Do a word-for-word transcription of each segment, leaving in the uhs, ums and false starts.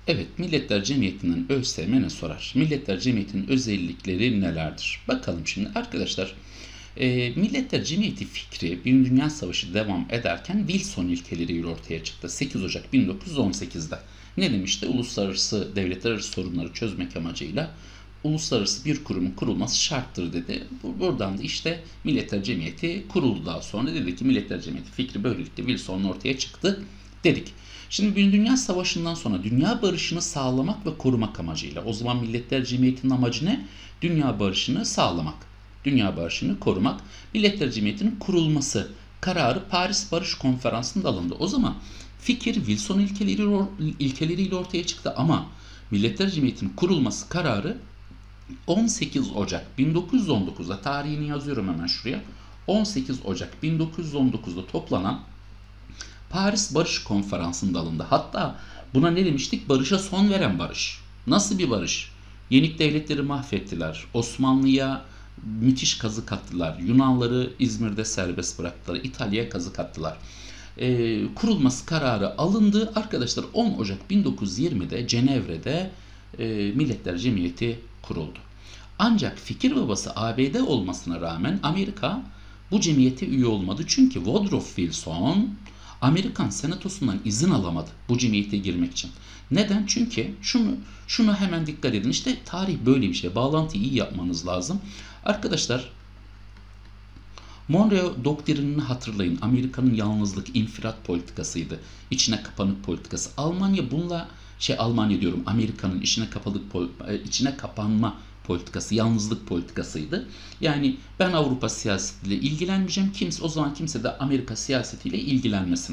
Evet, Milletler Cemiyeti'nin ÖSYM ne sorar? Milletler Cemiyeti'nin özellikleri nelerdir? Bakalım şimdi arkadaşlar. E, Milletler Cemiyeti fikri Birinci Dünya Savaşı devam ederken Wilson ilkeleriyle ortaya çıktı. sekiz Ocak bin dokuz yüz on sekizde. Ne demişti? Uluslararası devletler arası sorunları çözmek amacıyla uluslararası bir kurumun kurulması şarttır dedi. Buradan da işte Milletler Cemiyeti kuruldu daha sonra. Dedi ki Milletler Cemiyeti fikri böylelikle Wilson'un ortaya çıktı dedik. Şimdi Birinci Dünya Savaşı'ndan sonra dünya barışını sağlamak ve korumak amacıyla, o zaman Milletler Cemiyeti'nin amacı ne? Dünya barışını sağlamak, dünya barışını korumak. Milletler Cemiyeti'nin kurulması kararı Paris Barış Konferansı'nda alındı. O zaman fikir Wilson ilkeleriyle, ilkeleriyle ortaya çıktı ama Milletler Cemiyeti'nin kurulması kararı on sekiz Ocak bin dokuz yüz on dokuzda, tarihini yazıyorum hemen şuraya, on sekiz Ocak bin dokuz yüz on dokuzda toplanan Paris Barış Konferansı'nda alındı. Hatta buna ne demiştik? Barışa son veren barış. Nasıl bir barış? Yenik devletleri mahvettiler. Osmanlı'ya müthiş kazık attılar. Yunanları İzmir'de serbest bıraktılar. İtalya'ya kazık attılar. Ee, kurulması kararı alındı. Arkadaşlar on Ocak bin dokuz yüz yirmide Cenevre'de e, Milletler Cemiyeti kuruldu. Ancak fikir babası A B D olmasına rağmen Amerika bu cemiyete üye olmadı. Çünkü Woodrow Wilson Amerikan Senatosu'ndan izin alamadı bu cemiyete girmek için. Neden? Çünkü şunu şunu hemen dikkat edin. İşte tarih böyle bir şey. Bağlantıyı iyi yapmanız lazım. Arkadaşlar, Monroe doktrinini hatırlayın. Amerika'nın yalnızlık, infilak politikasıydı. İçine kapanık politikası. Almanya bununla şey Almanya diyorum. Amerika'nın içine kapalık içine kapanma politikası, yalnızlık politikasıydı. Yani ben Avrupa siyasetiyle ilgilenmeyeceğim. Kimse o zaman kimse de Amerika siyasetiyle ilgilenmesin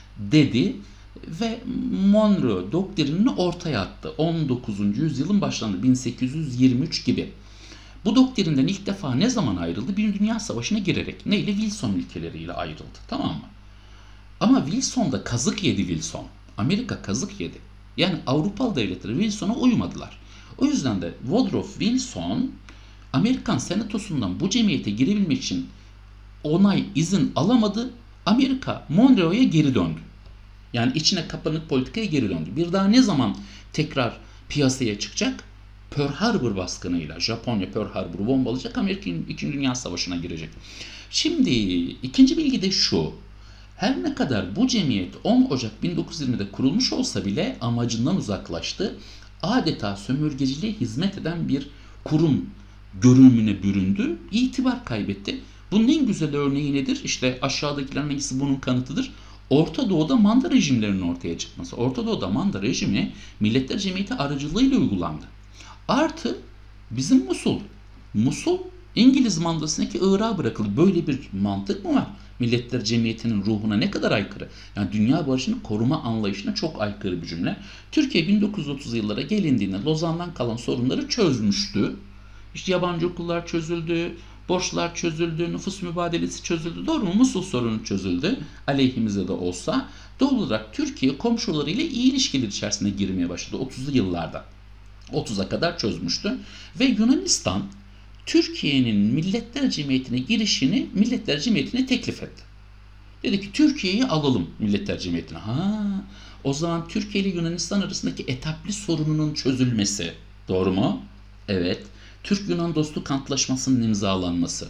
dedi ve Monroe doktrinini ortaya attı. on dokuzuncu yüzyılın başlarında bin sekiz yüz yirmi üç gibi. Bu doktrinden ilk defa ne zaman ayrıldı? Birinci Dünya Savaşı'na girerek. Neyle? Wilson ilkeleriyle ayrıldı. Tamam mı? Ama Wilson'da kazık yedi Wilson. Amerika kazık yedi. Yani Avrupalı devletleri Wilson'a uymadılar. O yüzden de Woodrow Wilson Amerikan Senatosu'ndan bu cemiyete girebilmek için onay, izin alamadı. Amerika Monroe'ya geri döndü. Yani içine kapanık politikaya geri döndü. Bir daha ne zaman tekrar piyasaya çıkacak? Pearl Harbor baskınıyla Japonya Pearl Harbor'u bombalayacak. Amerika İkinci Dünya Savaşı'na girecek. Şimdi ikinci bilgi de şu. Her ne kadar bu cemiyet on Ocak bin dokuz yüz yirmide kurulmuş olsa bile amacından uzaklaştı. Adeta sömürgeciliğe hizmet eden bir kurum görünümüne büründü. İtibar kaybetti. Bunun en güzel örneği nedir? İşte aşağıdakilerin hangisi bunun kanıtıdır? Orta Doğu'da manda rejimlerinin ortaya çıkması. Orta Doğu'da manda rejimi Milletler Cemiyeti aracılığıyla uygulandı. Artı bizim Musul. Musul İngiliz mandasındaki Irak'a bırakıldı. Böyle bir mantık mı var? Milletler Cemiyeti'nin ruhuna ne kadar aykırı. Yani dünya barışını koruma anlayışına çok aykırı bir cümle. Türkiye bin dokuz yüz otuzlu yıllara gelindiğinde Lozan'dan kalan sorunları çözmüştü. İşte yabancı okullar çözüldü, borçlar çözüldü, nüfus mübadelesi çözüldü. Doğru mu? Musul sorunu çözüldü. Aleyhimize de olsa. Doğal olarak Türkiye komşularıyla iyi ilişkiler içerisine girmeye başladı otuzlu yıllarda. otuza kadar çözmüştü. Ve Yunanistan Türkiye'nin Milletler Cemiyeti'ne girişini Milletler Cemiyeti'ne teklif etti. Dedi ki Türkiye'yi alalım Milletler Cemiyeti'ne. Ha, o zaman Türkiye ile Yunanistan arasındaki etaplı sorununun çözülmesi. Doğru mu? Evet. Türk-Yunan Dostluk Antlaşması'nın imzalanması.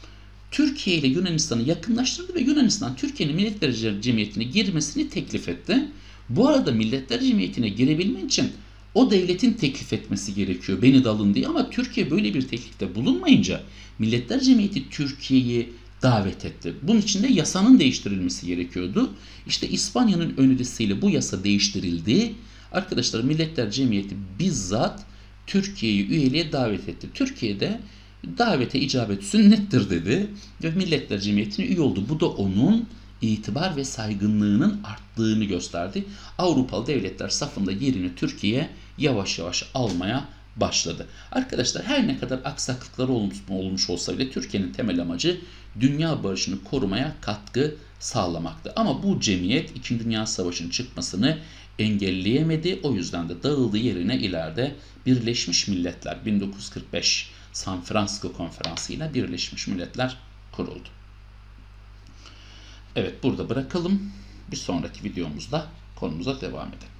Türkiye ile Yunanistan'ı yakınlaştırdı ve Yunanistan Türkiye'nin Milletler Cemiyeti'ne girmesini teklif etti. Bu arada Milletler Cemiyeti'ne girebilmen için o devletin teklif etmesi gerekiyor. Beni de alın diye, ama Türkiye böyle bir teklifte bulunmayınca Milletler Cemiyeti Türkiye'yi davet etti. Bunun için de yasanın değiştirilmesi gerekiyordu. İşte İspanya'nın önerisiyle bu yasa değiştirildi. Arkadaşlar Milletler Cemiyeti bizzat Türkiye'yi üyeliğe davet etti. Türkiye'de davete icabet sünnettir dedi ve Milletler Cemiyeti'ne üye oldu. Bu da onun itibar ve saygınlığının arttığını gösterdi. Avrupalı devletler safında yerini Türkiye yavaş yavaş almaya başladı. Arkadaşlar her ne kadar aksaklıkları olmuş olsa bile Türkiye'nin temel amacı dünya barışını korumaya katkı sağlamaktı. Ama bu cemiyet İkinci Dünya Savaşı'nın çıkmasını engelleyemedi. O yüzden de dağıldı, yerine ileride Birleşmiş Milletler bin dokuz yüz kırk beş San Francisco Konferansı ile Birleşmiş Milletler kuruldu. Evet, burada bırakalım. Bir sonraki videomuzda konumuza devam edelim.